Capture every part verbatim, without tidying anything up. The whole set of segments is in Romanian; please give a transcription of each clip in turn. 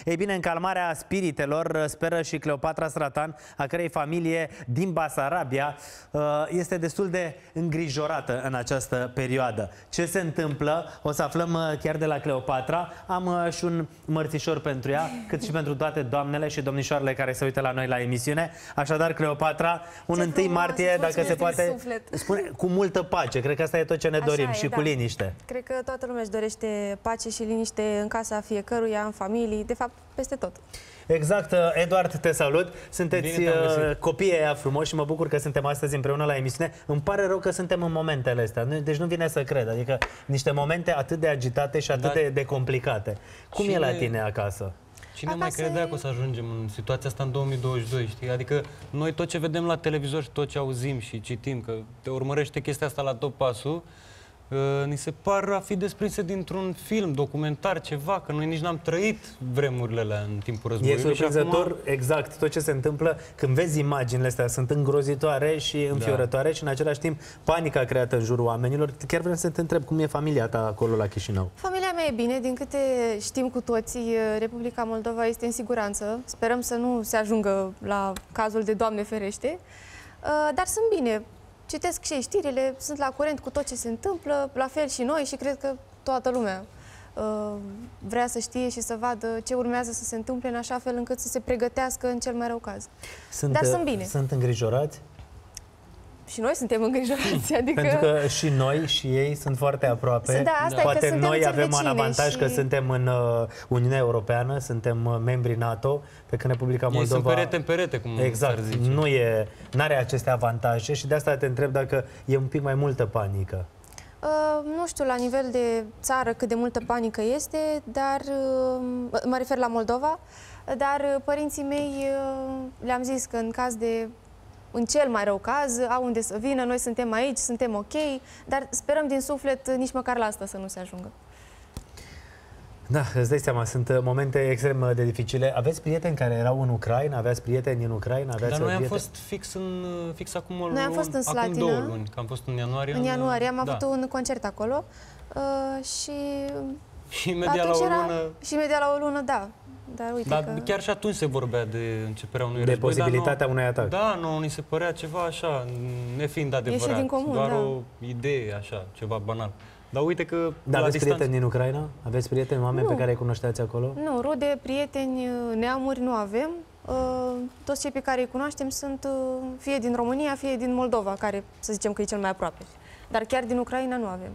Ei bine, în calmarea spiritelor speră și Cleopatra Stratan, a cărei familie din Basarabia este destul de îngrijorată în această perioadă. Ce se întâmplă? O să aflăm chiar de la Cleopatra. Am și un mărțișor pentru ea, cât și pentru toate doamnele și domnișoarele care se uită la noi la emisiune. Așadar, Cleopatra, un întâi martie, dacă se poate, spune, cu multă pace. Cred că asta e tot ce ne dorim. Așa și e, cu da. liniște. Cred că toată lumea își dorește pace și liniște în casa fiecăruia, în familii, de fapt, peste tot. Exact, Eduard, te salut. Sunteți copiii aia frumoși și mă bucur că suntem astăzi împreună la emisiune. Îmi pare rău că suntem în momentele astea, deci nu vine să cred. Adică niște momente atât de agitate și atât da. de, de complicate. Cum Cine... e la tine acasă? Cine mai credea că o să ajungem în situația asta în două mii douăzeci și doi, știi? Adică noi tot ce vedem la televizor și tot ce auzim și citim, că te urmărește chestia asta la tot pasul, Uh, ni se par a fi desprinse dintr-un film, documentar, ceva, că noi nici n-am trăit vremurile alea în timpul războiului. E surprinzător, acum... exact, tot ce se întâmplă când vezi imaginile astea, sunt îngrozitoare și înfiorătoare da. și în același timp panica creată în jurul oamenilor. Chiar vreau să te întreb, cum e familia ta acolo la Chișinău? Familia mea e bine, din câte știm cu toții, Republica Moldova este în siguranță. Sperăm să nu se ajungă la cazul de Doamne ferește, uh, dar sunt bine. Citesc și știrile, sunt la curent cu tot ce se întâmplă, la fel și noi și cred că toată lumea uh, vrea să știe și să vadă ce urmează să se întâmple în așa fel încât să se pregătească în cel mai rău caz. Sunt, Dar sunt bine. Sunt îngrijorați? Și noi suntem îngrijorați, adică... Pentru că și noi și ei sunt foarte aproape. Da, asta Poate e că noi avem un avantaj și... că suntem în uh, Uniunea Europeană, suntem uh, membri NATO, pe când Republica Moldova... Ei sunt perete în perete, cum exact, zice. Nu e, n-are aceste avantaje și de asta te întreb dacă e un pic mai multă panică. Uh, nu știu la nivel de țară cât de multă panică este, dar uh, mă refer la Moldova, dar uh, părinții mei uh, le-am zis că în caz de în cel mai rău caz, au unde să vină, noi suntem aici, suntem ok, dar sperăm din suflet nici măcar la asta să nu se ajungă. Da, îți dai seama, sunt momente extrem de dificile. Aveți prieteni care erau în Ucraina? Aveți prieteni în Ucraina? Aveți Dar noi prieteni? am fost fix, în, fix acum, noi am fost în acum două luni, că am fost în ianuarie. În ianuarie am da. avut un concert acolo uh, și... Și imediat la o lună... Era, și imediat la o lună, da. Dar, uite dar că... chiar și atunci se vorbea de începerea unui de război. De posibilitatea nu, unui atac. Da, nu, ni se părea ceva așa, nefiind adevărat. Din comun, doar da. o idee așa, ceva banal. Dar uite că... Dar aveți distanță... prieteni din Ucraina? Aveți prieteni, oameni nu. pe care îi cunoșteați acolo? Nu, rude, prieteni, neamuri nu avem. Uh, toți cei pe care îi cunoaștem sunt uh, fie din România, fie din Moldova, care să zicem că e cel mai aproape. Dar chiar din Ucraina nu avem.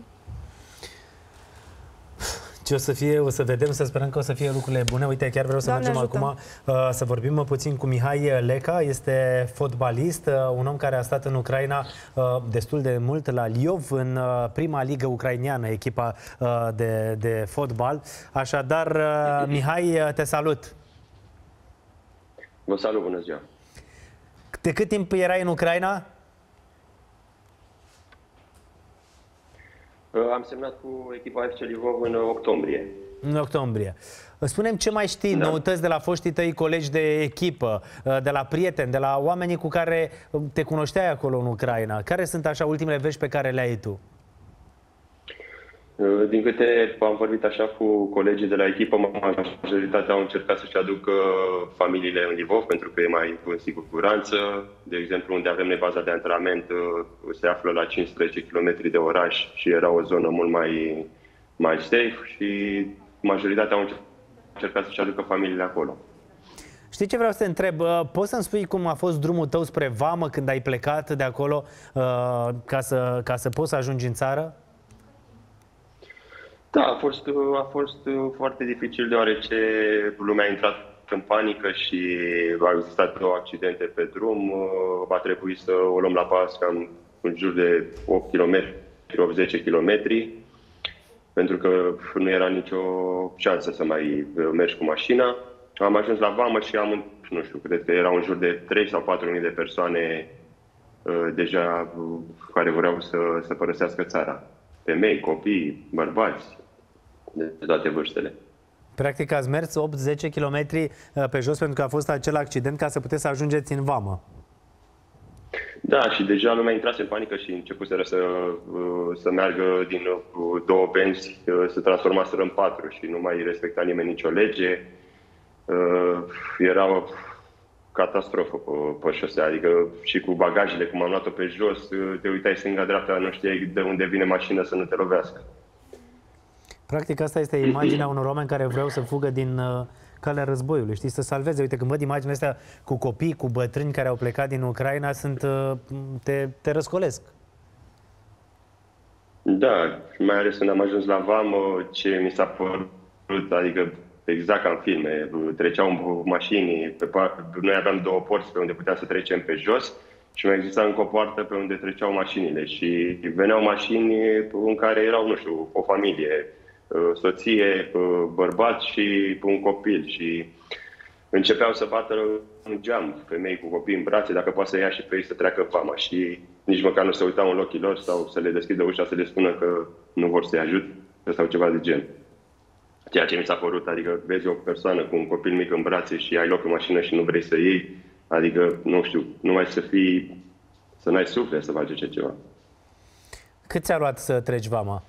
Ce o să fie, o să vedem, să sperăm că o să fie lucrurile bune. Uite, chiar vreau să Doamne mergem ajută. acum uh, să vorbim puțin cu Mihai Leca. Este fotbalist, uh, un om care a stat în Ucraina uh, destul de mult, la Liov, în uh, prima ligă ucraineană, echipa uh, de, de fotbal. Așadar, uh, Mihai, te salut! Vă salut, bună ziua! De cât timp erai în Ucraina? Am semnat cu echipa F C Lvov în octombrie. În octombrie. Spune-mi ce mai știi, da. noutăți de la foștii tăi colegi de echipă, de la prieteni, de la oamenii cu care te cunoșteai acolo în Ucraina. Care sunt așa ultimele vești pe care le ai tu? Din câte am vorbit așa cu colegii de la echipă, majoritatea au încercat să-și aducă familiile în Lvov pentru că e mai în siguranță. De exemplu, unde avem noi baza de antrenament se află la cincisprezece kilometri de oraș și era o zonă mult mai, mai safe și majoritatea au încercat să-și aducă familiile acolo. Știi ce vreau să te întreb? Poți să-mi spui cum a fost drumul tău spre vamă când ai plecat de acolo ca să, ca să poți să ajungi în țară? Da, a fost, a fost foarte dificil deoarece lumea a intrat în panică și au existat două accidente pe drum. Va trebui să o luăm la pas cam în jur de opt kilometri, zece kilometri, pentru că nu era nicio șansă să mai mergi cu mașina. Am ajuns la vamă și am, nu știu, cred că erau în jur de trei sau patru mii de persoane deja care vreau să, să părăsească țara. Femei, copii, bărbați, de toate vârstele. Practic ați mers opt zece kilometri pe jos pentru că a fost acel accident ca să puteți să ajungeți în vamă. Da, și deja lumea intrase în panică și începuseră să, să meargă din două benzi, să transformaseră în patru și nu mai respecta nimeni nicio lege. Era o catastrofă pe, pe șosea, adică și cu bagajele, cum am luat-o pe jos, te uitai stânga-dreapta, nu știai de unde vine mașina să nu te lovească. Practic asta este imaginea unor oameni care vreau să fugă din uh, calea războiului, știi, să salveze. Uite, când văd imaginile astea cu copii, cu bătrâni care au plecat din Ucraina, sunt, uh, te, te răscolesc. Da, mai ales când am ajuns la vamă, ce mi s-a părut, adică exact ca în filme, treceau mașini, pe noi aveam două porți pe unde puteam să trecem pe jos și mai exista încă o poartă pe unde treceau mașinile și veneau mașini în care erau, nu știu, o familie, soție, bărbat și un copil și începeau să bată în geam femei cu copii în brațe dacă poate să ia și pe ei să treacă vama și nici măcar nu se uitau în ochii lor sau să le deschidă ușa să le spună că nu vor să-i ajute sau ceva de gen. Ceea ce mi s-a părut, adică vezi o persoană cu un copil mic în brațe și ai loc în mașină și nu vrei să iei, adică, nu știu, numai să fii, să n-ai suflet să faci așa ceva. Cât ți-a luat să treci vama?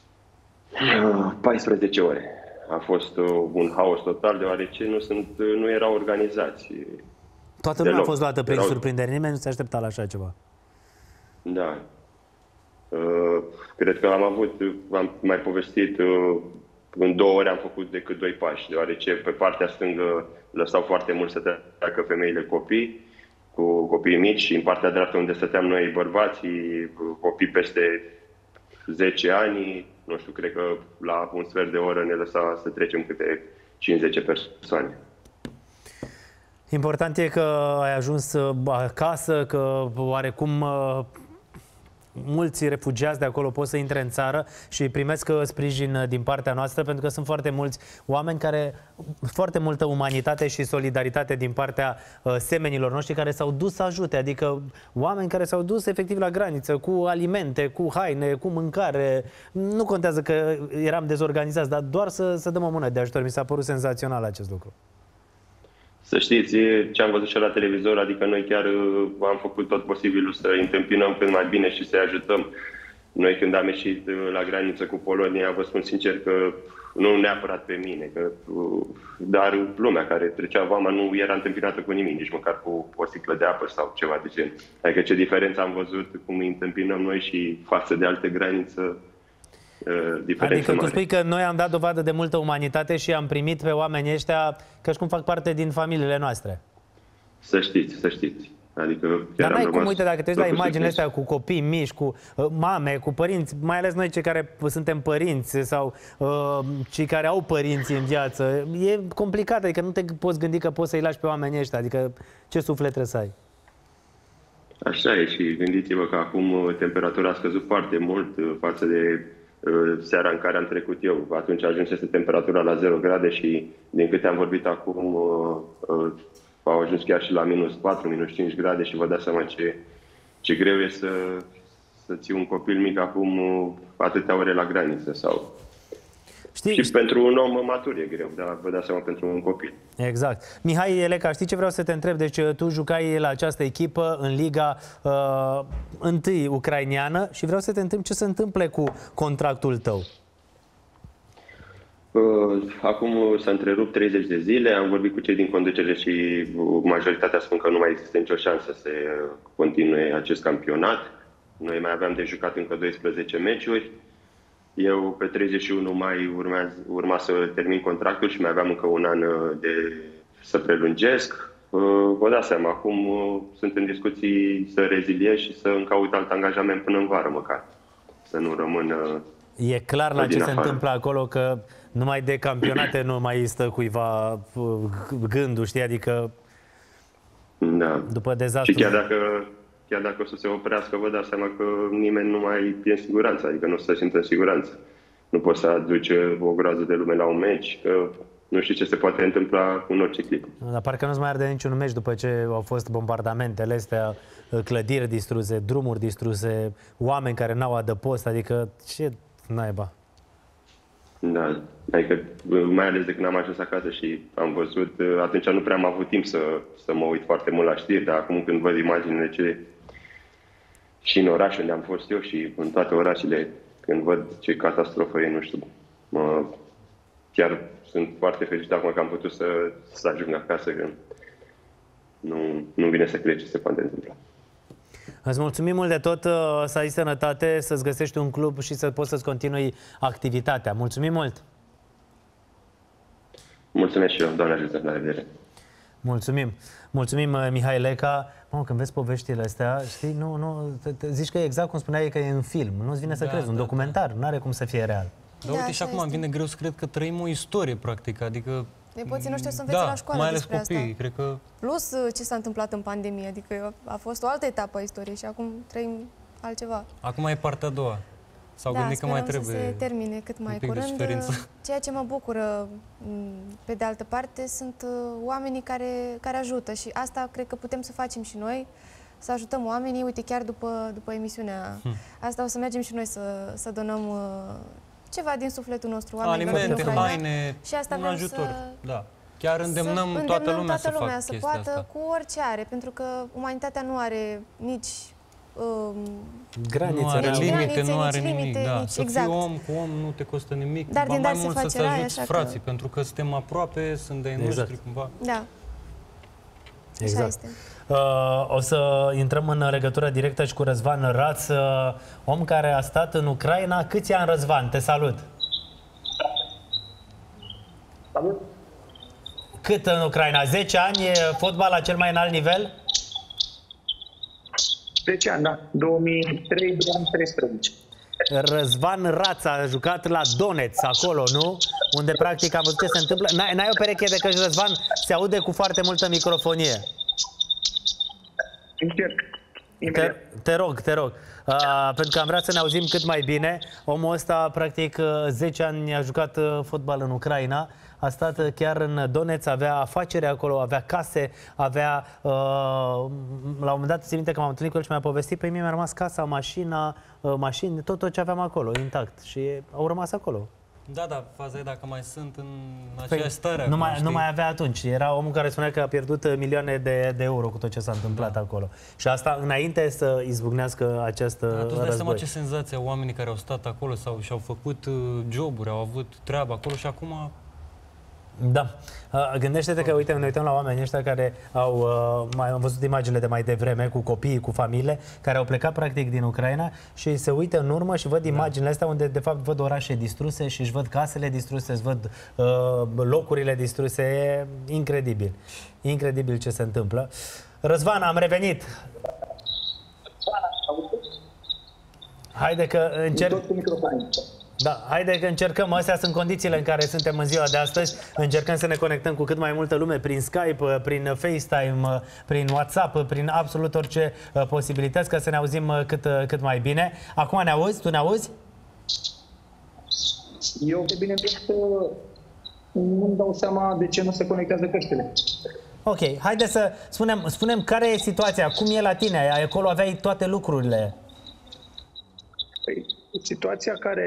paisprezece ore. A fost uh, un haos total, deoarece nu, sunt, nu erau organizați. Toată lumea a fost luată prin erau... surprindere, nimeni nu se aștepta la așa ceva. Da. Uh, cred că am avut, am mai povestit, uh, în două ore am făcut decât doi pași, deoarece pe partea stângă lăsau foarte mult să treacă femeile copii, cu copii mici, și în partea dreaptă unde stăteam noi bărbații, copii peste zece ani, nu știu, cred că la un sfert de oră ne lăsa să trecem câte cinci zece persoane. Important e că ai ajuns acasă, că oarecum mulți refugiați de acolo pot să intre în țară și primesc sprijin din partea noastră, pentru că sunt foarte mulți oameni care, foarte multă umanitate și solidaritate din partea uh, semenilor noștri care s-au dus să ajute, adică oameni care s-au dus efectiv la graniță cu alimente, cu haine, cu mâncare. Nu contează că eram dezorganizați, dar doar să, să dăm o mână de ajutor. Mi s-a părut senzațional acest lucru. Să știți, ce am văzut și la televizor, adică noi chiar am făcut tot posibilul să întâmpinăm cât mai bine și să-i ajutăm. Noi când am ieșit la graniță cu Polonia, vă spun sincer că nu neapărat pe mine, că, dar lumea care trecea vama nu era întâmpinată cu nimic, nici măcar cu o sticlă de apă sau ceva de gen. Adică ce diferență am văzut cum îi întâmpinăm noi și față de alte granițe. Adică tu spui că noi am dat dovadă de multă umanitate și am primit pe oamenii ăștia că și cum fac parte din familiile noastre. Să știți, să știți. Adică dar n-ai cum, uite, dacă te uiți la imaginile astea cu copii mici, cu uh, mame, cu părinți, mai ales noi cei care suntem părinți sau uh, cei care au părinți în viață, e complicat, adică nu te poți gândi că poți să-i lași pe oamenii ăștia, adică ce suflet trebuie să ai? Așa e și gândiți-vă că acum temperatura a scăzut foarte mult față de seara în care am trecut eu. Atunci ajunsese temperatura la zero grade și din câte am vorbit acum au ajuns chiar și la minus patru, minus cinci grade și vă dați seama ce, ce greu e să, să ții un copil mic acum atâtea ore la graniță. Sau... Știi, și știi... pentru un om matur e greu, dar vă dați seama pentru un copil. Exact. Mihai Eleca, știi ce vreau să te întreb? Deci tu jucai la această echipă în Liga uh, întâi ucraineană și vreau să te întreb ce se întâmplă cu contractul tău. Uh, acum s-a întrerupt treizeci de zile, am vorbit cu cei din conducere și majoritatea spun că nu mai există nicio șansă să continue acest campionat. Noi mai aveam de jucat încă doisprezece meciuri. Eu pe treizeci și unu mai urma, urma să termin contractul și mai aveam încă un an de să prelungesc. Vă dați seama, acum sunt în discuții să reziliez și să îmi caut alt angajament până în vară măcar. Să nu rămân. E clar la ce se întâmplă acolo, că numai de campionate nu mai stă cuiva gândul, știi? Adică da. După dezastru. Și chiar dacă, chiar dacă o să se oprească, vă dați seama că nimeni nu mai e în siguranță, adică nu se simte în siguranță. Nu poți să aduci o groază de lume la un meci, că nu știu ce se poate întâmpla în orice clip. Dar parcă nu-ți mai arde niciun meci după ce au fost bombardamentele astea, clădiri distruse, drumuri distruse, oameni care n-au adăpost, adică ce naiba? Da, adică mai ales de când am ajuns acasă și am văzut, atunci nu prea am avut timp să, să mă uit foarte mult la știri, dar acum când văd imaginile ce și în oraș unde am fost eu și în toate orașele, când văd ce catastrofă e, nu știu, mă, chiar sunt foarte fericit acum că am putut să, să ajung acasă, că nu, nu vine să cred ce se poate întâmpla. Îți mulțumim mult de tot, să ai sănătate, să-ți găsești un club și să poți să-ți continui activitatea. Mulțumim mult! Mulțumesc și eu, Doamne ajută, la revedere! Mulțumim! Mulțumim, Mihai Leca. Mamă, când vezi poveștile astea, știi, nu, nu, te, te zici că e exact cum spuneai că e în film. Nu-ți vine să Da, crezi, un da, documentar, da. nu are cum să fie real. Dar Da, uite, și așa acum îmi este. vine greu să cred că trăim o istorie, practic, adică... Nepoții nu știu să învețe da, la școală mai ales despre copiii, asta. cred că... Plus uh, ce s-a întâmplat în pandemie, adică a fost o altă etapă a istoriei și acum trăim altceva. Acum e partea a doua. S-au Da, gândit că mai sperăm trebuie... să se termine cât mai un pic de curând. suferință. Ceea ce mă bucură, pe de altă parte, sunt uh, oamenii care, care ajută și asta cred că putem să facem și noi, să ajutăm oamenii. Uite, chiar după, după emisiunea Hmm. asta o să mergem și noi să, să donăm uh, ceva din sufletul nostru. Oamenilor din Alimente, Ucraina. haine, Și asta un vrem ajutor. să- Da. Chiar îndemnăm, să toată îndemnăm lumea toată să lumea facă să chestia poată asta. cu orice are, pentru că umanitatea nu are nici um, Granițe, Nu are reale. limite, granițe, nu are nici nimic. limite, Da. nici- Să exact. fii om cu om nu te costă nimic. Dar ba din mai dar se mult să-ți face rai, ajuți așa că- frații, pentru că suntem aproape, sunt de-ai Exact. noștri cumva. da, așa Exact. este. Uh, o să intrăm în legătură directă și cu Răzvan Raț, uh, om care a stat în Ucraina. Câți ani, Răzvan? Te salut! Salut! Cât în Ucraina? zece ani? E fotbal la cel mai înalt nivel? zece ani, da. două mii trei două mii treisprezece. Răzvan Raț a jucat la Donetsk, acolo, nu? Unde practic am văzut ce se întâmplă. N-ai, n-ai o pereche de căști, Răzvan? Se aude cu foarte multă microfonie. Încerc. Te, Imediat. te rog, te rog. Uh, pentru că am vrea să ne auzim cât mai bine. Omul ăsta, practic, uh, zece ani a jucat uh, fotbal în Ucraina. A stat uh, chiar în Donetsk, avea afaceri acolo, avea case, avea... Uh, la un moment dat, țin minte că m-am întâlnit cu el și mi-a povestit, pe mine mi-a rămas casa, mașina, uh, mașini, tot, tot ce aveam acolo, intact. Și au rămas acolo. Da, da, faza e dacă mai sunt în Păi, aceeași stare. nu, acum, mai, știi? nu mai avea atunci. Era omul care spunea că a pierdut uh, milioane de, de euro cu tot ce s-a întâmplat Da. acolo. Și asta înainte să izbucnească acest uh, Da, tu îți dai seama război. ce senzație au oamenii care au stat acolo sau și-au făcut uh, joburi, au avut treabă acolo și acum... Da. Uh, Gândește-te că, uite, ne uităm la oamenii ăștia care au, uh, mai am văzut imaginile de mai devreme, cu copiii, cu familiile, care au plecat practic din Ucraina și se uită în urmă și văd imaginile astea unde, de fapt, văd orașe distruse și își văd casele distruse, își văd uh, locurile distruse. E incredibil. Incredibil ce se întâmplă. Răzvan, am revenit. Haide că încerc... Tot cu microfonul. Da, haide că încercăm, astea sunt condițiile în care suntem în ziua de astăzi. Încercăm să ne conectăm cu cât mai multă lume prin Skype, prin FaceTime, prin WhatsApp, prin absolut orice uh, posibilități ca să ne auzim uh, cât, uh, cât mai bine. Acum ne auzi? Tu ne auzi? Eu, de bine că nu-mi dau seama de ce nu se conectează căștile. Ok, haide să spunem, spunem care e situația, cum e la tine, acolo aveai toate lucrurile. Păi, situația care...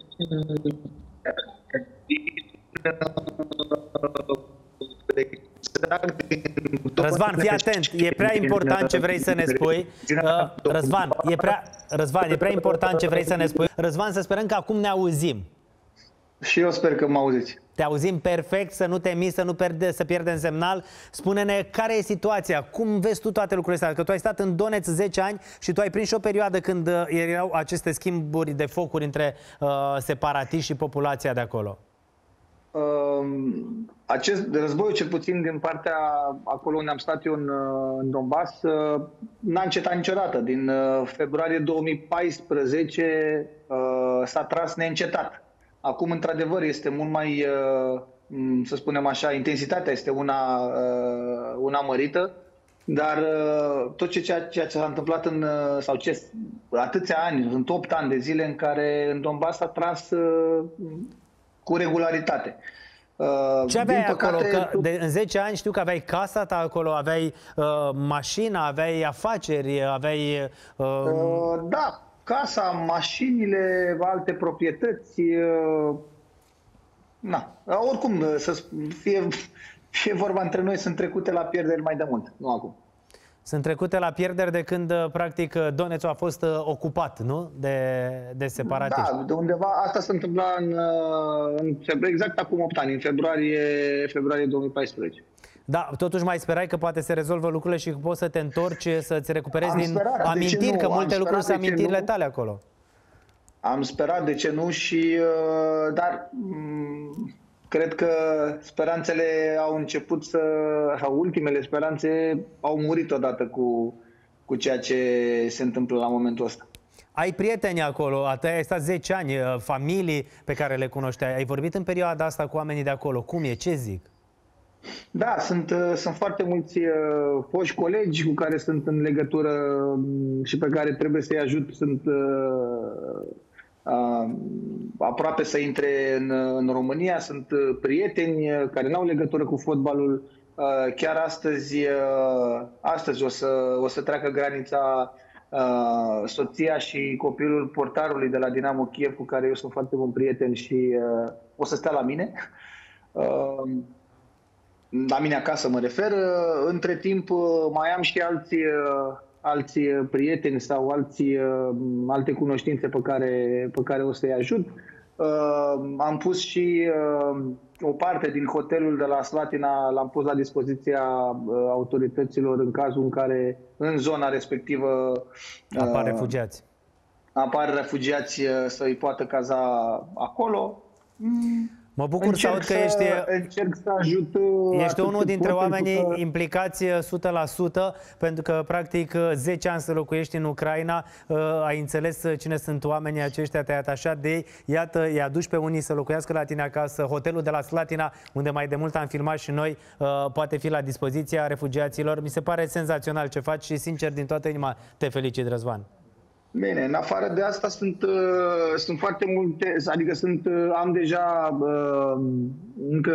Răzvan, fii atent, e prea important ce vrei să ne spui. Uh, Răzvan, e prea, Răzvan, e prea important ce vrei să ne spui. Răzvan, să sperăm că acum ne auzim. Și eu sper că mă auziți. Te auzim perfect, să nu te miți, să nu pierde, să pierdem semnal. Spune-ne care e situația, cum vezi tu toate lucrurile astea? Că tu ai stat în Donetsk zece ani și tu ai prins și o perioadă când uh, erau aceste schimburi de focuri între uh, separatiști și populația de acolo. Um, acest război, cel puțin din partea acolo unde am stat eu în, în Donbass, uh, n-a încetat niciodată. Din uh, februarie două mii paisprezece uh, s-a tras neîncetat. Acum, într-adevăr, este mult mai, uh, să spunem așa, intensitatea este una, uh, una mărită, dar uh, tot ce, ceea ce s-a întâmplat în, uh, sau ce, atâția ani, sunt opt ani de zile în care în Donbass s-a tras uh, cu regularitate. Uh, Ce aveai din păcate, acolo? Că de, în zece ani știu că aveai casa ta acolo, aveai uh, mașina, aveai afaceri, aveai... Uh... Uh, da, casa, mașinile, alte proprietăți. Uh, na. Oricum, să fie, fie vorba între noi, sunt trecute la pierderi mai de mult, nu acum. Sunt trecute la pierderi de când, practic, Donetsk a fost ocupat, nu? De, de separatiști. Da, de undeva, asta se întâmpla în, în februarie, exact acum opt ani, în februarie, februarie două mii paisprezece. Da, totuși mai sperai că poate se rezolvă lucrurile și că poți să te întorci, să-ți recuperezi Am din sperat, amintiri, că multe lucruri sunt amintirile nu? tale acolo. Am sperat, de ce nu, și, dar cred că speranțele au început să, sau ultimele speranțe au murit odată cu, cu ceea ce se întâmplă la momentul ăsta. Ai prieteni acolo, ai stat zece ani, familii pe care le cunoșteai. Ai vorbit în perioada asta cu oamenii de acolo. Cum e? Ce zic? Da, sunt, sunt foarte mulți uh, foști colegi cu care sunt în legătură și pe care trebuie să-i ajut. Sunt uh, uh, aproape să intre în, în România. Sunt prieteni care n-au legătură cu fotbalul. Uh, chiar astăzi, uh, astăzi o, să, o să treacă granița uh, soția și copilul portarului de la Dinamo Kiev, cu care eu sunt foarte bun prieten, și uh, o să stea la mine. Uh, La mine acasă mă refer. Între timp mai am și alți, alți prieteni sau alți, alte cunoștințe pe care, pe care o să-i ajut. Am pus și o parte din hotelul de la Slatina, l-am pus la dispoziția autorităților în cazul în care în zona respectivă apar refugiați. Apar refugiați să-i poată caza acolo. Mă bucur să aud că ești, încerc să ajut ești unul dintre oamenii că... implicați o sută la sută, pentru că practic zece ani să locuiești în Ucraina, ai înțeles cine sunt oamenii aceștia, te-ai atașat de ei, iată, îi aduci pe unii să locuiască la tine acasă. Hotelul de la Slatina, unde mai de mult am filmat și noi, poate fi la dispoziția refugiaților. Mi se pare senzațional ce faci și sincer din toată inima te felicit, Răzvan. Bine, în afară de asta sunt, uh, sunt foarte multe, adică sunt, uh, am deja uh, încă,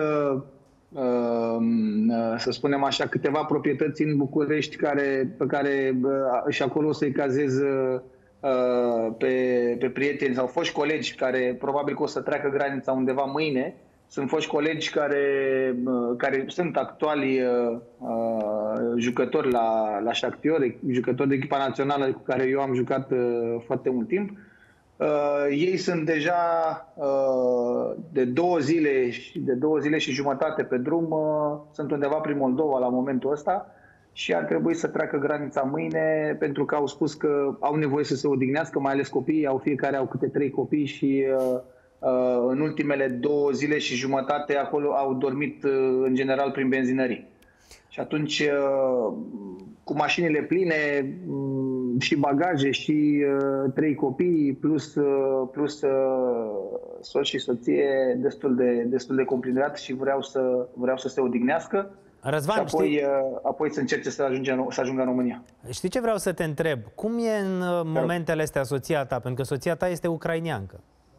uh, să spunem așa, câteva proprietăți în București care, pe care uh, și acolo o să-i cazez uh, pe, pe prieteni sau foști colegi care probabil că o să treacă granița undeva mâine. Sunt foști colegi care, care sunt actuali uh, jucători la, la Shakhtar, jucători de echipa națională cu care eu am jucat uh, foarte mult timp. Uh, ei sunt deja uh, de două zile și de două zile și jumătate pe drum, uh, sunt undeva prin Moldova la momentul ăsta și ar trebui să treacă granița mâine, pentru că au spus că au nevoie să se odihnească, mai ales copiii, au fiecare au câte trei copii și uh, în ultimele două zile și jumătate acolo au dormit în general prin benzinării. Și atunci, cu mașinile pline și bagaje și trei copii plus, plus soț și soție, destul de, destul de complicat și vreau să, vreau să se odihnească. Răzvan, și apoi, știi... apoi să încerce să ajungă, să ajungă în România. Știi ce vreau să te întreb? Cum e în momentele astea soția ta? Pentru că soția ta este ucraineancă.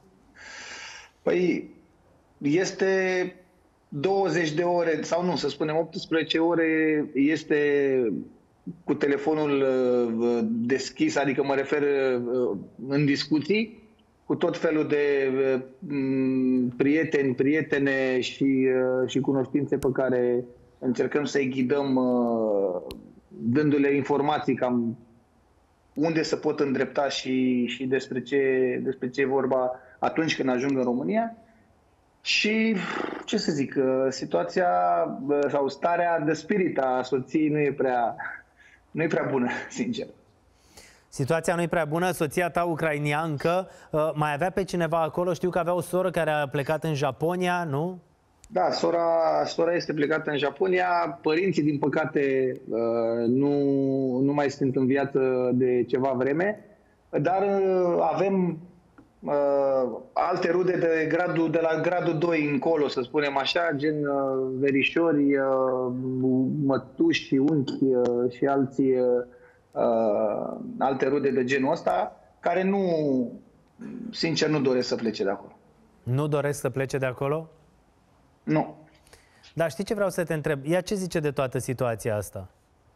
Păi, este douăzeci de ore, sau nu, să spunem optsprezece ore, este cu telefonul deschis, adică mă refer în discuții, cu tot felul de prieteni, prietene și, și cunoștințe pe care încercăm să-i ghidăm, dându-le informații cam unde se pot îndrepta și, și despre, ce, despre ce e vorba atunci când ajung în România. Și, ce să zic, situația sau starea de spirit a soției nu e prea, nu e prea bună, sincer. Situația nu e prea bună, soția ta ucrainiancă, mai avea pe cineva acolo? Știu că avea o soră care a plecat în Japonia, nu? Da, sora, sora este plecată în Japonia. Părinții, din păcate, nu, nu mai sunt în viață de ceva vreme, dar avem uh, alte rude de, gradul, de la gradul doi încolo, să spunem așa, gen uh, verișori, uh, mătuși, unchi uh, și alții, uh, alte rude de genul ăsta, care nu, sincer, nu doresc să plece de acolo. Nu doresc să plece de acolo? Nu. Dar știi ce vreau să te întreb? Ea ce zice de toată situația asta?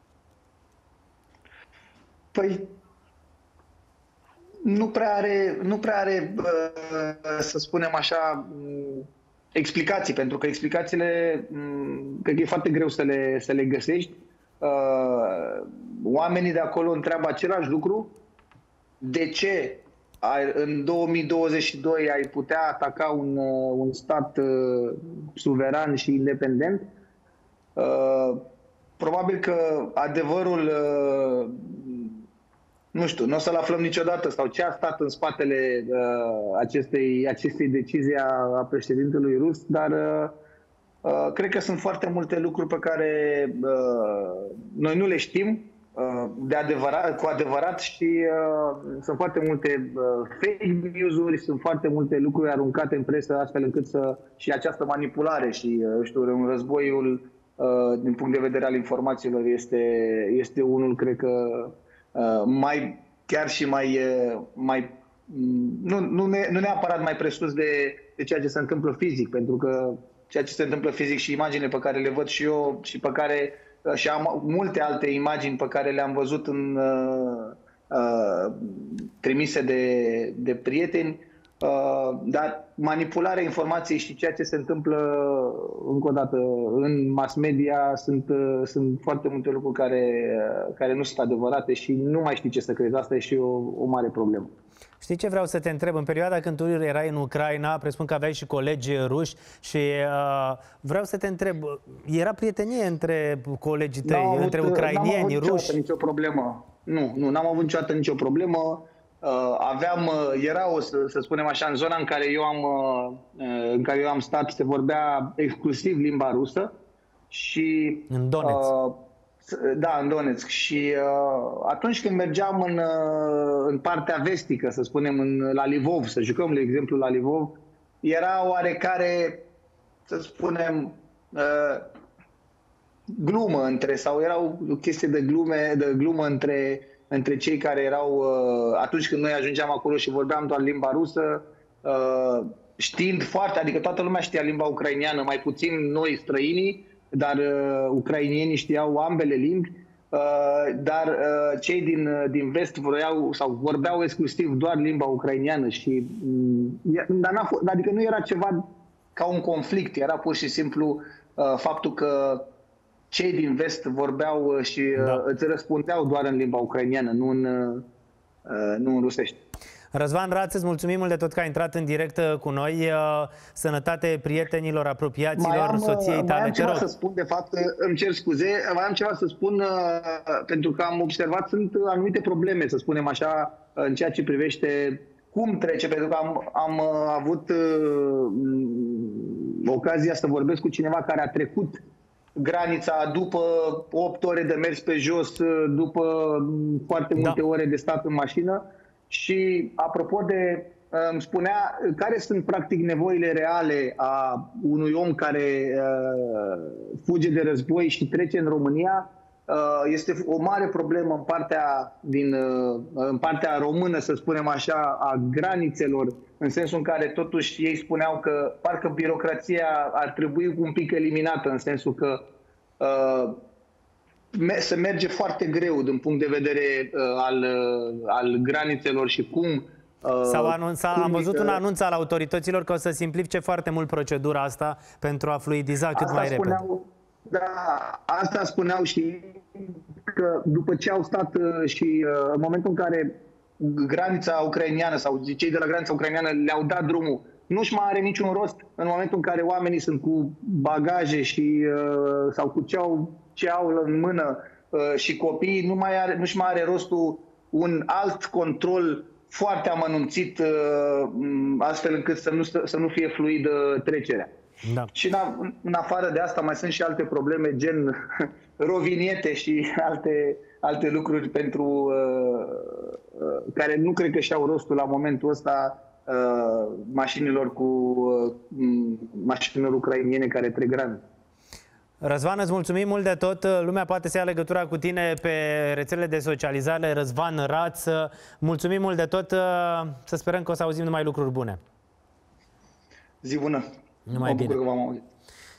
Păi, nu prea are, nu prea are să spunem așa, explicații, pentru că explicațiile, cred că e foarte greu să le, să le găsești. oamenii de acolo întreabă același lucru. De ce ai, în două mii douăzeci și doi ai putea ataca un, un stat uh, suveran și independent? Uh, probabil că adevărul, uh, nu știu, nu o să-l aflăm niciodată, sau ce a stat în spatele uh, acestei, acestei decizii a, a președintelui rus, dar uh, uh, cred că sunt foarte multe lucruri pe care uh, noi nu le știm de adevărat, cu adevărat și uh, sunt foarte multe uh, fake news-uri, sunt foarte multe lucruri aruncate în presă astfel încât să... și această manipulare și, uh, știu, un războiul uh, din punct de vedere al informațiilor este, este unul, cred că, uh, mai, chiar și mai, uh, mai nu, nu, ne, nu neapărat mai presus de, de ceea ce se întâmplă fizic, pentru că ceea ce se întâmplă fizic și imaginile pe care le văd și eu și pe care și am multe alte imagini pe care le-am văzut în, uh, uh, trimise de, de prieteni, uh, dar manipularea informației și ceea ce se întâmplă, încă o dată, în mass media, sunt, uh, sunt foarte multe lucruri care, uh, care nu sunt adevărate și nu mai știi ce să crezi. Asta e și o, o mare problemă. Știi ce vreau să te întreb? În perioada când tu erai în Ucraina, presupun că aveai și colegi ruși și uh, vreau să te întreb, era prietenie între colegii tăi, avut, între ucrainieni, ruși? N-am avut nicio problemă. Nu, nu, n-am avut niciodată nicio problemă. Uh, aveam, era o, să, să spunem așa, în zona în care eu am, uh, în care eu am stat, se vorbea exclusiv limba rusă și... În Donetsk. Uh, Da, în Donetsk. Și uh, atunci când mergeam în, uh, în partea vestică, să spunem, în, la Lvov, să jucăm, de exemplu, la Lvov, era oarecare, să spunem, uh, glumă între, sau era o chestie de, glume, de glumă între, între cei care erau, uh, atunci când noi ajungeam acolo și vorbeam doar limba rusă, uh, știind foarte, adică toată lumea știa limba ucraineană, mai puțin noi străinii, dar uh, ucrainienii știau ambele limbi, uh, dar uh, cei din, uh, din vest vroiau sau vorbeau exclusiv doar limba ucraineană și uh, dar n-a fost, adică nu era ceva ca un conflict, era pur și simplu uh, faptul că cei din vest vorbeau și uh, da. îți răspundeau doar în limba ucraineană, nu în, uh, nu în rusește. Răzvan Raț, îți mulțumim mult de tot că ai intrat în direct cu noi. Sănătate prietenilor, apropiaților, am, soției tale. Mai am ceva să spun, de fapt, îmi cer scuze, mai am ceva să spun, pentru că am observat, sunt anumite probleme, să spunem așa, în ceea ce privește cum trece, pentru că am, am avut uh, ocazia să vorbesc cu cineva care a trecut granița după opt ore de mers pe jos, după foarte multe da. ore de stat în mașină. Și apropo de, îmi spunea care sunt practic nevoile reale a unui om care uh, fuge de război și trece în România, uh, este o mare problemă în partea, din, uh, în partea română, să spunem așa, a granițelor, în sensul în care totuși ei spuneau că parcă birocrația ar trebui un pic eliminată, în sensul că uh, se merge foarte greu din punct de vedere uh, al, uh, al granițelor și cum... Uh, S-au anunțat, am văzut un anunț al autorităților că o să simplifice foarte mult procedura asta pentru a fluidiza cât mai repede. Da, asta spuneau și că după ce au stat uh, și uh, în momentul în care granița ucraineană sau cei de la granița ucraineană le-au dat drumul, nu-și mai are niciun rost în momentul în care oamenii sunt cu bagaje și, uh, sau cu ce au, ce au în mână uh, și copiii, nu mai are, nu-și mai are rostul un alt control foarte amănunțit, uh, astfel încât să nu, să nu fie fluidă trecerea. Da. Și în, în afară de asta mai sunt și alte probleme, gen roviniete și alte, alte lucruri pentru uh, uh, care nu cred că și-au rostul la momentul ăsta uh, mașinilor cu uh, mașinilor ucrainiene care trec granița. Răzvan, îți mulțumim mult de tot. Lumea poate să ia legătura cu tine pe rețelele de socializare, Răzvan Raț. Mulțumim mult de tot. Să sperăm că o să auzim numai lucruri bune. Zi bună. Numai bine.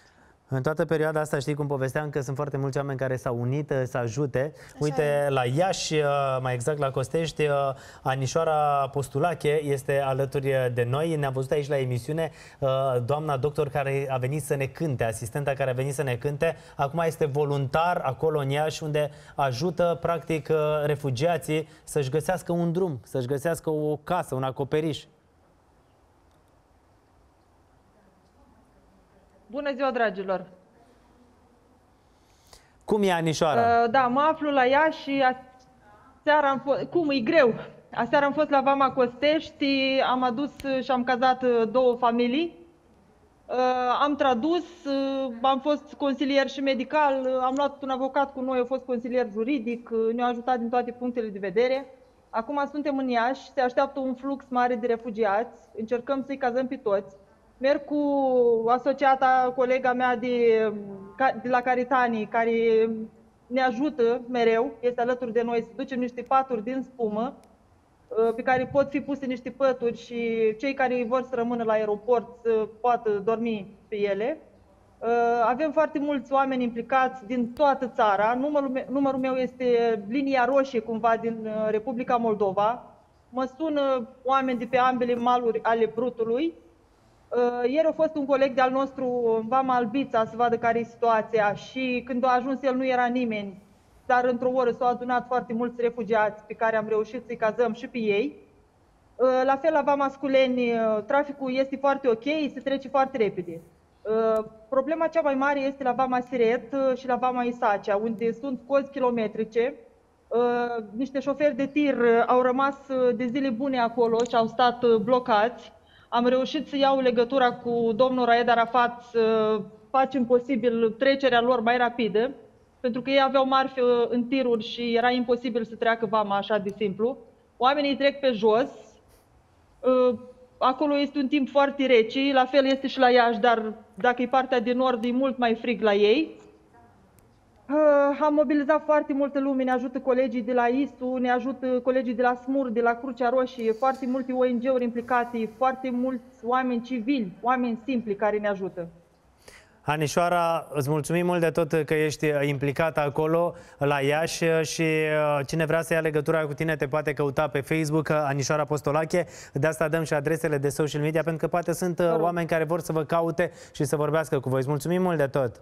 În toată perioada asta, știi cum povesteam, că sunt foarte mulți oameni care s-au unit să ajute. Așa Uite, e. la Iași, mai exact la Costești, Anișoara Postulache este alături de noi. Ne-a văzut aici la emisiune doamna doctor care a venit să ne cânte, asistenta care a venit să ne cânte. Acum este voluntar acolo în Iași, unde ajută practic refugiații să-și găsească un drum, să-și găsească o casă, un acoperiș. Bună ziua, dragilor! Cum e, Anișoara? Uh, da, mă aflu la Iași și aseară am fost... Cum, e greu? Aseară am fost la Vama Costești, am adus și am cazat două familii. Uh, am tradus, uh, am fost consilier și medical, uh, am luat un avocat cu noi, a fost consilier juridic, uh, ne-a ajutat din toate punctele de vedere. Acum suntem în Iași, se așteaptă un flux mare de refugiați, încercăm să-i cazăm pe toți. Merg cu asociata, colega mea de, de la Caritanii, care ne ajută mereu, este alături de noi, să ducem niște paturi din spumă, pe care pot fi puse niște pături și cei care vor să rămână la aeroport să poată dormi pe ele. Avem foarte mulți oameni implicați din toată țara. Numărul, numărul meu este linia roșie cumva din Republica Moldova. Mă sună oameni de pe ambele maluri ale Prutului. Ieri a fost un coleg de-al nostru în Vama Albița să vadă care e situația și când a ajuns el nu era nimeni, dar într-o oră s-au adunat foarte mulți refugiați pe care am reușit să-i cazăm și pe ei. La fel la Vama Sculeni, traficul este foarte ok, se trece foarte repede. Problema cea mai mare este la Vama Siret și la Vama Isacea, unde sunt cozi kilometrice. Niște șoferi de tir au rămas de zile bune acolo și au stat blocați. Am reușit să iau legătura cu domnul Raed Arafat să facem posibil trecerea lor mai rapidă, pentru că ei aveau marfi în tiruri și era imposibil să treacă Vama așa de simplu. Oamenii trec pe jos, acolo este un timp foarte rece, la fel este și la Iași, dar dacă e partea de nord e mult mai frig la ei. Am mobilizat foarte multă lume, ne ajută colegii de la I S U, ne ajută colegii de la SMUR, de la Crucea Roșie, foarte multe O N G-uri implicate, foarte mulți oameni civili, oameni simpli care ne ajută. Anișoara, îți mulțumim mult de tot că ești implicată acolo la Iași și cine vrea să ia legătura cu tine te poate căuta pe Facebook, Anișoara Postolache. De asta dăm și adresele de social media, pentru că poate sunt Corect. oameni care vor să vă caute și să vorbească cu voi. Îți mulțumim mult de tot!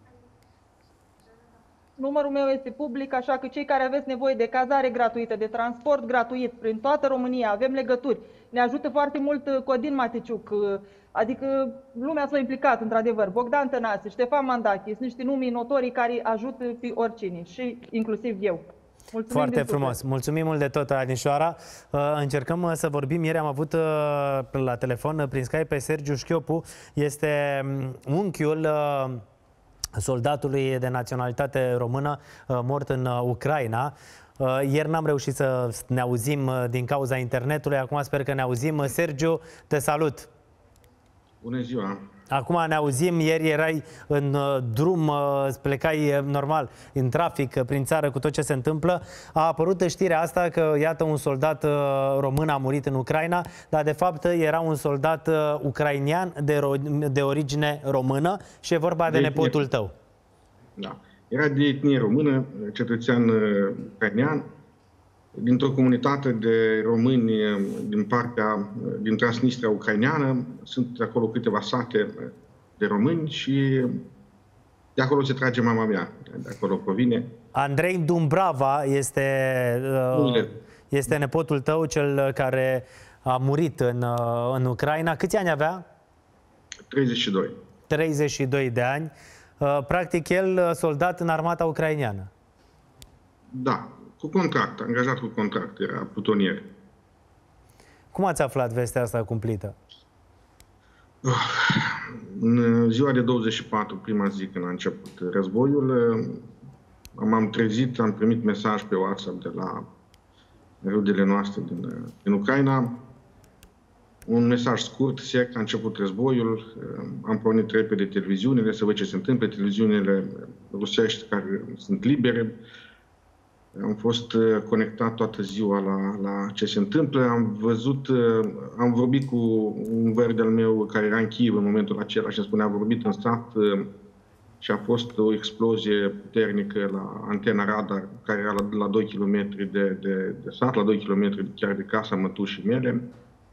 Numărul meu este public, așa că cei care aveți nevoie de cazare gratuită, de transport gratuit prin toată România, avem legături. Ne ajută foarte mult Codin Maticiuc, adică lumea s-a implicat într-adevăr. Bogdan Tănase, Ștefan Mandache, sunt niște nume notorii care ajută pe oricine și inclusiv eu. Mulțumim Foarte frumos. Suflet. Mulțumim mult de tot, Anișoara. Încercăm să vorbim. Ieri am avut la telefon prin Skype pe Sergiu Șchiopu. Este unchiul soldatului de naționalitate română mort în Ucraina. Ieri n-am reușit să ne auzim din cauza internetului, acum sper că ne auzim. Sergiu, te salut! Bună ziua! Acum ne auzim, ieri erai în drum, plecai normal în trafic prin țară cu tot ce se întâmplă. A apărut știrea asta că, iată, un soldat român a murit în Ucraina, dar de fapt era un soldat ucrainian de, de origine română și e vorba de, de nepotul tău. Da. Era de etnie română, cetățean ucrainean, dintr-o comunitate de români din partea, din Transnistria ucraineană. Sunt acolo câteva sate de români și de acolo se trage mama mea, de acolo provine. Andrei Dumbrava este, uh, este nepotul tău, cel care a murit în, uh, în Ucraina. Câți ani avea? treizeci și doi. treizeci și doi de ani. Uh, practic el soldat în armata ucraineană. Da. Cu contract, angajat cu contract, era plutonier. Cum ați aflat vestea asta cumplită? În ziua de douăzeci și patru, prima zi când a început războiul, m-am trezit, am primit mesaj pe WhatsApp de la rudele noastre din, din Ucraina. Un mesaj scurt, sec, a început războiul, am pornit repede televiziunile să văd ce se întâmplă, televiziunile rusești care sunt libere. Am fost conectat toată ziua la, la ce se întâmplă. Am văzut, am vorbit cu un verde al meu care era în Kiev în momentul acela și îmi spunea, am vorbit în stat și a fost o explozie puternică la antena radar, care era la, la doi kilometri de, de, de sat, la doi kilometri chiar de casa mătușii mele.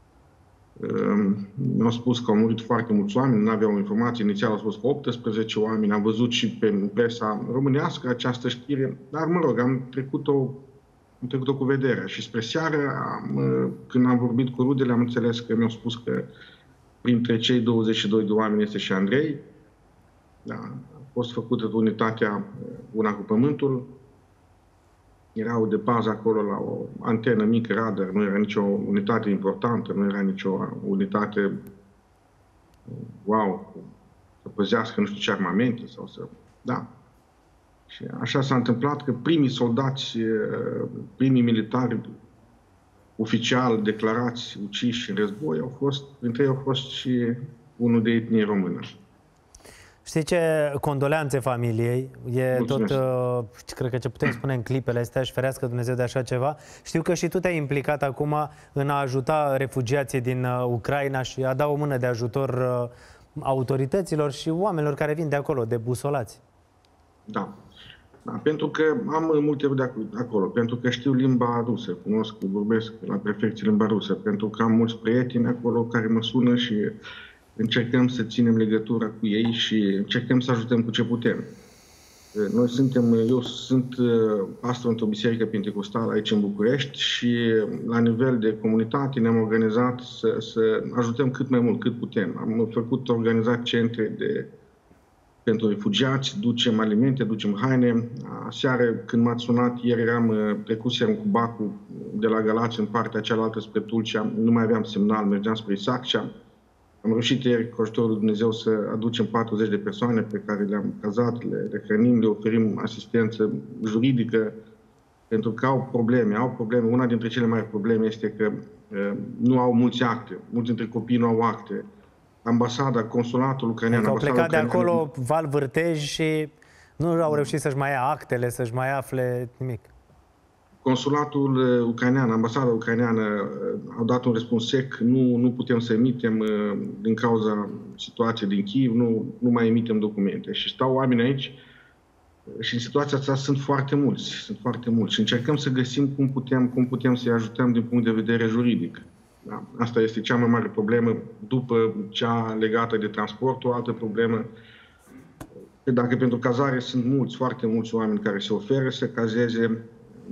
Mi-au spus că au murit foarte mulți oameni, nu aveau informații. Inițial au spus că optsprezece oameni. Am văzut și pe presa românească această știre, dar mă rog, am trecut-o am trecut-o cu vederea. Și spre seară, am, când am vorbit cu rudele, am înțeles că mi-au spus că printre cei douăzeci și doi de oameni este și Andrei. Da, a fost făcută unitatea Una cu Pământul. Erau de pază acolo la o antenă mică, radar, nu era nicio unitate importantă, nu era nicio unitate, wow, să păzească nu știu ce armamente sau să... Da. Și așa s-a întâmplat că primii soldați, primii militari oficial declarați, uciși în război, au fost, printre ei au fost și unul de etnie română. Știi ce? Condoleanțe familiei. E Mulțumesc. tot, uh, cred că ce putem spune în clipele astea, și ferească Dumnezeu de așa ceva. Știu că și tu te-ai implicat acum în a ajuta refugiații din uh, Ucraina și a da o mână de ajutor uh, autorităților și oamenilor care vin de acolo, de busolați. Da. Da, pentru că am multe de acolo, pentru că știu limba rusă, cunosc, vorbesc la prefecție limba rusă, pentru că am mulți prieteni acolo care mă sună și încercăm să ținem legătura cu ei și încercăm să ajutăm cu ce putem. Noi suntem, eu sunt pastor într-o biserică pentecostală aici în București și la nivel de comunitate ne-am organizat să, să ajutăm cât mai mult, cât putem. Am făcut, organizat centre de, pentru refugiați, ducem alimente, ducem haine. Aseară, când m-ați sunat, ieri eram trecusem cu bacul de la Galați în partea cealaltă spre Tulcea, nu mai aveam semnal, mergeam spre Isaccea. Am reușit ieri, cu ajutorul lui Dumnezeu, să aducem patruzeci de persoane pe care le-am cazat, le, le hrănim, le oferim asistență juridică, pentru că au probleme. Au probleme. Una dintre cele mai mari probleme este că uh, nu au mulți acte. Mulți dintre copii nu au acte. Ambasada, consulatul ucrainean... Au plecat de acolo val vârtej și nu au reușit să-și mai ia actele, să-și mai afle nimic. Consulatul ucrainean, ambasada ucraineană au dat un răspuns sec, nu, nu putem să emitem din cauza situației din Kyiv, nu, nu mai emitem documente. Și stau oameni aici și în situația asta sunt foarte mulți, sunt foarte mulți și încercăm să găsim cum putem, cum putem să-i ajutăm din punct de vedere juridic. Da? Asta este cea mai mare problemă, după cea legată de transport, o altă problemă. Dacă pentru cazare sunt mulți, foarte mulți oameni care se oferă să cazeze,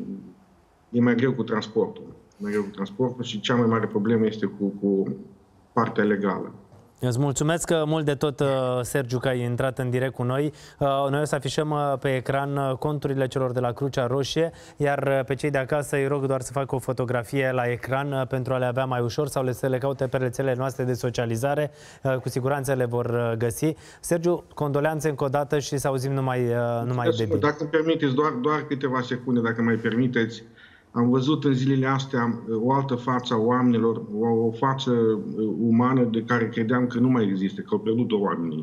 e mai greu cu transportul. Mai greu cu transportul și cea mai mare problemă este cu, cu partea legală. Îți mulțumesc mult de tot, Sergiu, că ai intrat în direct cu noi. Noi o să afișăm pe ecran conturile celor de la Crucea Roșie, iar pe cei de acasă îi rog doar să facă o fotografie la ecran pentru a le avea mai ușor sau să le caute pe rețelele noastre de socializare. Cu siguranță le vor găsi. Sergiu, condoleanțe încă o dată și să auzim numai, numai de bine. Dacă îmi permiteți, doar, doar câteva secunde, dacă mai permiteți. Am văzut în zilele astea o altă față a oamenilor, o, o față umană de care credeam că nu mai există, că au pierdut-o oamenii.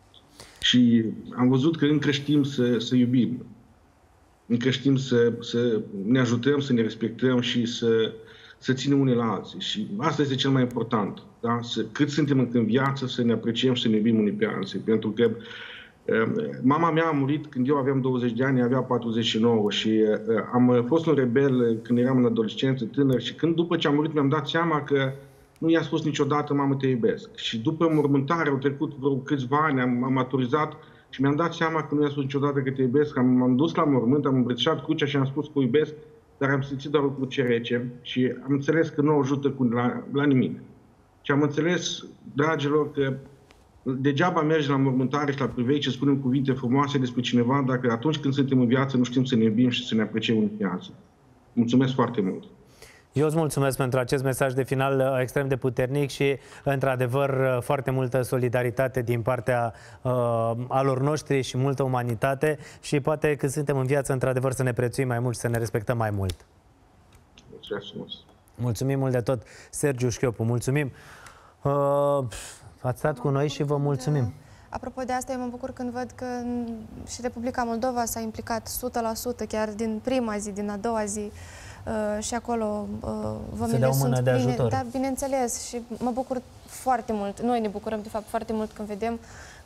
Și am văzut că încă știm să, să iubim, încă știm să, să ne ajutăm, să ne respectăm și să, să ținem unii la alții. Și asta este cel mai important. Da? Să, cât suntem încă în viață, să ne apreciem și să ne iubim unii pe alții. Pentru că mama mea a murit când eu aveam douăzeci de ani, ea avea patruzeci și nouă și am fost un rebel când eram în adolescență, tânăr și când după ce a murit mi-am dat seama că nu i-a spus niciodată mamă te iubesc. Și după mormântare au trecut vreo câțiva ani, am, am maturizat și mi-am dat seama că nu i-a spus niciodată că te iubesc. Am, m-am dus la mormânt, am îmbrățișat crucea și am spus că o iubesc, dar am simțit doar o cruce rece și am înțeles că nu ajută cu, la, la nimic. Și am înțeles, dragilor, că degeaba mergi la mormântare și la privei și spunem cuvinte frumoase despre cineva dacă atunci când suntem în viață nu știm să ne iubim și să ne apreciem în viață. Mulțumesc foarte mult! Eu îți mulțumesc pentru acest mesaj de final extrem de puternic și, într-adevăr, foarte multă solidaritate din partea uh, alor noștri și multă umanitate și poate când suntem în viață, într-adevăr, să ne prețuim mai mult și să ne respectăm mai mult. Mulțumesc frumos! Mulțumim mult de tot, Sergiu Șchiopu, mulțumim! Uh, Ați stat cu noi și vă mulțumim. Apropo de asta, eu mă bucur când văd că și Republica Moldova s-a implicat o sută la sută, chiar din prima zi, din a doua zi. Uh, și acolo uh, vămile sunt de ajutor. Da, bineînțeles, și mă bucur foarte mult. Noi ne bucurăm, de fapt, foarte mult când vedem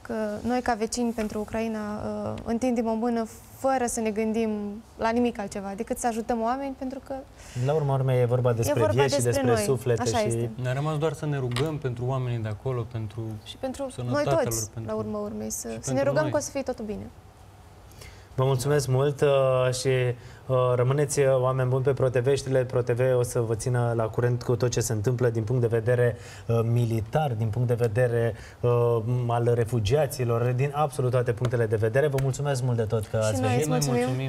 că noi, ca vecini pentru Ucraina, întindem o mână fără să ne gândim la nimic altceva, decât să ajutăm oameni, pentru că... La urma urmei e vorba despre e vorba vieți și despre despre noi. suflete. Așa și... este. Ne-a rămas doar să ne rugăm pentru oamenii de acolo, pentru Și pentru noi sănătatea toți, lor, pentru... la urma urmei, să, să ne pentru rugăm noi. că o să fie totul bine. Vă mulțumesc mult uh, și uh, rămâneți uh, oameni buni pe ProTV. Știrile ProTV o să vă țină la curent cu tot ce se întâmplă din punct de vedere uh, militar, din punct de vedere uh, al refugiaților, din absolut toate punctele de vedere. Vă mulțumesc mult de tot că Și ați noi venit. îți mulțumim.